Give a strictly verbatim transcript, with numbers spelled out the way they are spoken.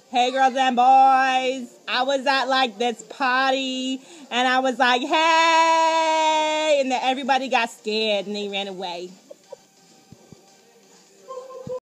Hey girls and boys, I was at like this party and I was like, hey, and then everybody got scared and they ran away.